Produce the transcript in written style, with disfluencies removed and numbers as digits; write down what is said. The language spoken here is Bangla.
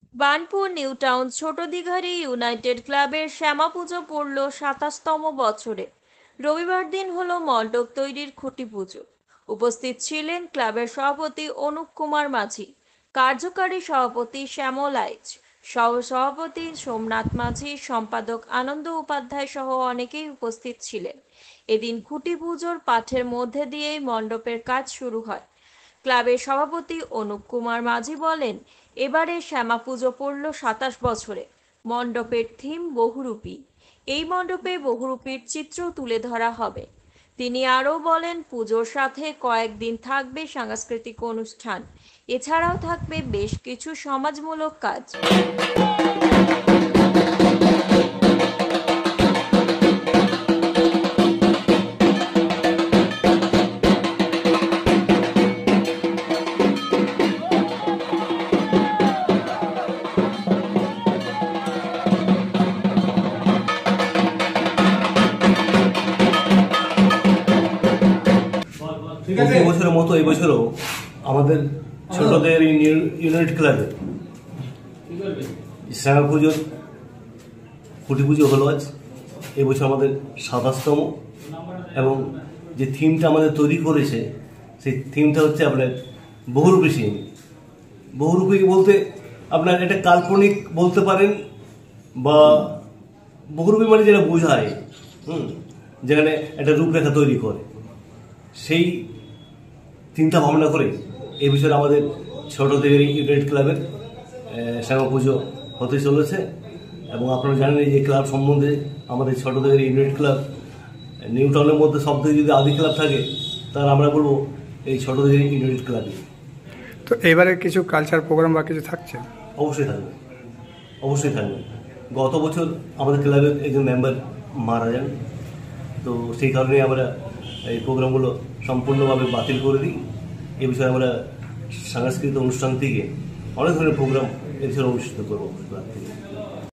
বার্নপুর নিউ টাউন ছোট দিঘারি ইউনাইটেড ক্লাবের শ্যামা পুজো পড়ল 27তম বছরে। রবিবার দিন হলো মণ্ডপ তৈরির খুঁটি পুজো। উপস্থিত ছিলেন ক্লাবের সভাপতি অনুপ কুমার মাঝি, কার্যকারী সভাপতি শ্যামল আইচ, সহ সভাপতি সোমনাথ মাঝি, সম্পাদক আনন্দ উপাধ্যায় সহ অনেকেই উপস্থিত ছিলেন। এদিন খুঁটি পুজোর পাঠের মধ্যে দিয়েই মণ্ডপের কাজ শুরু হয়। ক্লাবের সভাপতি অনুপ কুমার মাঝি বলেন, এবারে শ্যামা পুজো পড়ল 27 বছরে। মণ্ডপের থিম বহুরূপী। এই মণ্ডপে বহুরূপীর চিত্র তুলে ধরা হবে। তিনি আরও বলেন, পুজোর সাথে কয়েকদিন থাকবে সাংস্কৃতিক অনুষ্ঠান। এছাড়াও থাকবে বেশ কিছু সমাজমূলক কাজ। প্রতি বছরের মতো এই বছরও আমাদের ছোটদের ইউনিট ক্লাবে শ্যামা পুজোর খুঁটি পুজো হলো আজ। এবছর আমাদের 27তম, এবং যে থিমটা আমাদের তৈরি করেছে সেই থিমটা হচ্ছে আপনার বহুরূপী সিং। বহুরূপী বলতে আপনার এটা কাল্পনিক বলতে পারেন, বা বহুরূপী মানে যেটা বোঝায়, যেখানে একটা রূপরেখা তৈরি করে, সেই চিন্তা ভাবনা করে এই বিষয়ে আমাদের ছোটদের ইউনাইটেড ক্লাবের শ্যামা পুজো হতে চলেছে। এবং আপনারা জানেন এই যে ক্লাব সম্বন্ধে, আমাদের ছোটদের ইউনাইটেড ক্লাব নিউ টাউনের মধ্যে সব থেকে যদি আদি ক্লাব থাকে তাহলে আমরা বলবো এই ছোটদের ইউনাইটেড ক্লাবই। তো এবারে কিছু কালচার প্রোগ্রাম বা কিছু থাকছে? অবশ্যই থাকবে, অবশ্যই থাকবে। গত বছর আমাদের ক্লাবের একজন মেম্বার মারা যান, তো সেই কারণে আমরা এই প্রোগ্রামগুলো সম্পূর্ণভাবে বাতিল করে দিই। এ বিষয়ে আমরা সাংস্কৃতিক অনুষ্ঠান থেকে অনেক ধরনের প্রোগ্রাম এছাড়া অনুষ্ঠিত করবো ক্লাব থেকে।